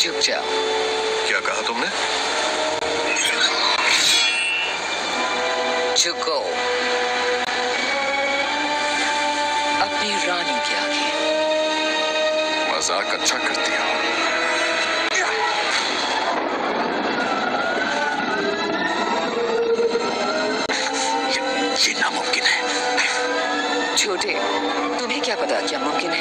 चुप जाओ। क्या कहा तुमने? झुको अपनी रानी के आगे। मजाक अच्छा करती हो। ये नामुमकिन है। छोटे, तुम्हें क्या पता क्या मुमकिन